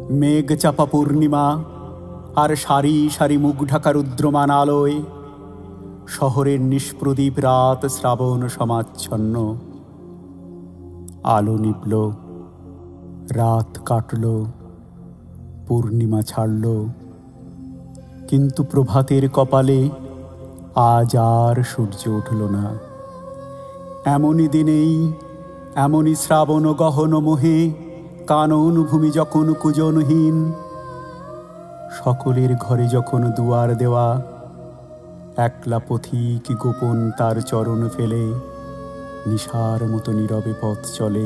মেঘ চাপা পূর্ণিমা আর সারি সারি মুখ ঢাকা রুদ্রমান আলোয় শহরের নিষ্প্রদীপ রাত শ্রাবণ সমাচ্ছন্ন। আলো নিভল, রাত কাটল, পূর্ণিমা ছাড়ল, কিন্তু প্রভাতের কপালে আজ আর সূর্য উঠল না। এমনই দিনেই, এমনই শ্রাবণ গহন মোহে কানন ভূমি যখন কুজনহীন, সকলের ঘরে যখন দুয়ার দেওয়া, একলা পথিক গোপন তার চরণ ফেলে নিশার মতো নীরবে পথ চলে।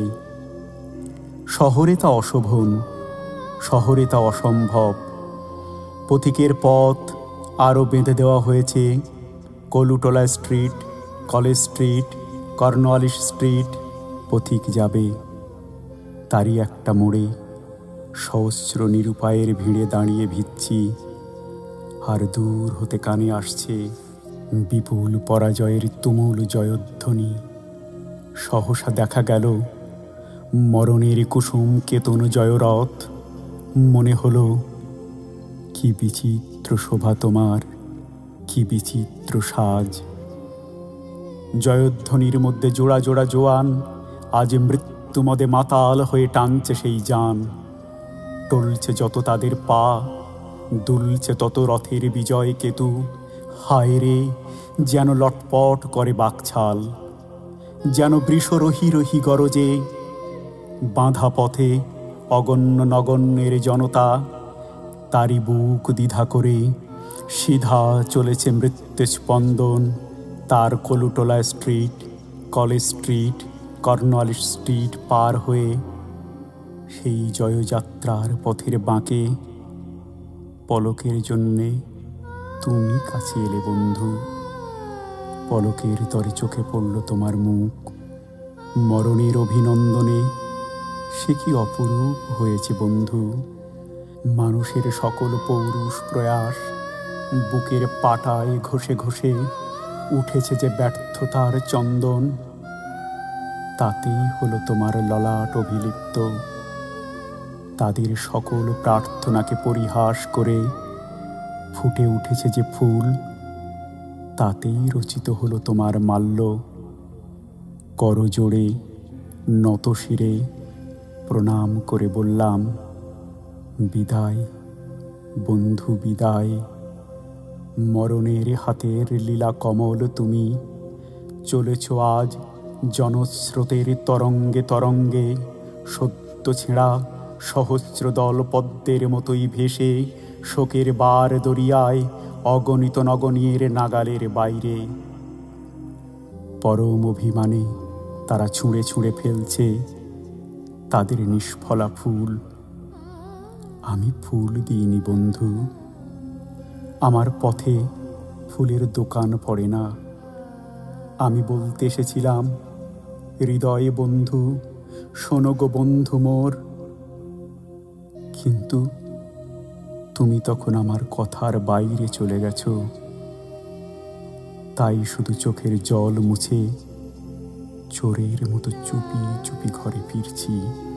শহরে তা অশোভন, শহরে তা অসম্ভব। পথিকের পথ আরও বেঁধে দেওয়া হয়েছে Kolutola street, college street, Cornwallis street. পথিক যাবে, তারই একটা মোড়ে সহস্র নিরুপায়ের ভিড়ে দাঁড়িয়ে ভিচ্ছি, আর দূর হতে কানে আসছে বিপুল পরাজয়ের তুমুল জয়ধ্বনি। সহসা দেখা গেল মরণের কুসুম কেতন জয়রথ। মনে হলো কি বিচিত্র শোভা তোমার, কি বিচিত্র সাজ। জয়ধ্বনির মধ্যে জোড়া জোড়া জোয়ান আজ মৃত্যুমদে মাতাল হয়ে টানছে সেই যান। টলছে যত তাদের পা, দুলছে তত রথের বিজয় কেতু। হায় রে, যেন লটপট করে বাকছাল, যেন বৃষ রহি রহি গরজে। বাঁধা পথে অগণ্য নগণ্যের জনতা, তারই বুক দ্বিধা করে সিধা চলেছে মৃত্যু স্পন্দন তার Kolutola street, college street, Cornwallis street পার হয়ে। সেই জয়যাত্রার পথের বাঁকে পলকের জন্যে তুমি কাছে এলে বন্ধু। পলকের তরে চোখে পড়ল তোমার মুখ। মরণের অভিনন্দনে সে কি অপরূপ হয়েছে বন্ধু। মানুষের সকল পৌরুষ প্রয়াস বুকের পাটায় ঘষে ঘষে উঠেছে যে ব্যর্থতার চন্দন, তাতেই হলো তোমার ললাট অভিলিপ্ত। তাদের সকল প্রার্থনাকে পরিহাস করে ফুটে উঠেছে যে ফুল, তাতেই রচিত হলো তোমার মাল্য। করজোড়ে নত শিরে প্রণাম করে বললাম, বিদায় বন্ধু বিদায়। মরণের হাতের লীলা কমল তুমি চলেছ আজ জনস্রোতের তরঙ্গে তরঙ্গে। সদ্য ছেঁড়া সহস্র দল পদ্মের মতোই ভেসে শোকের বার দরিয়ায় অগণিত নগণীর নাগালের বাইরে। পরম অভিমানে তারা ছুঁড়ে ছুঁড়ে ফেলছে তাদের নিষ্ফলা ফুল। আমি ফুল দিইনি বন্ধু, আমার পথে ফুলের দোকান পড়ে না। আমি বলতে এসেছিলাম, হৃদয়ে বন্ধু শোনো গো বন্ধু মোর। কিন্তু তুমি তখন আমার কথার বাইরে চলে গেছো। তাই শুধু চোখের জল মুছে চোরের মতো চুপি চুপি ঘরে ফিরছি।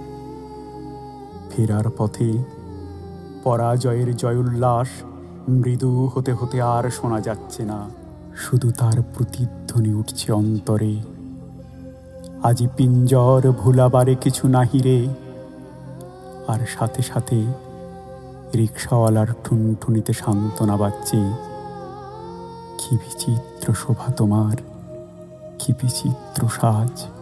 ফেরার পথে পরাজয়ের জয়োল্লাস মৃদু হতে হতে আর শোনা যাচ্ছে না, শুধু তার প্রতিধ্বনি উঠছে অন্তরে। আজি পিঞ্জর ভুলাবারে কিছু নাহিরে। আর সাথে সাথে রিক্সাওয়ালার ঠুনঠুনিতে সান্ত্বনা বাজছে, কি বিচিত্র শোভা তোমার, কি বিচিত্র সাজ।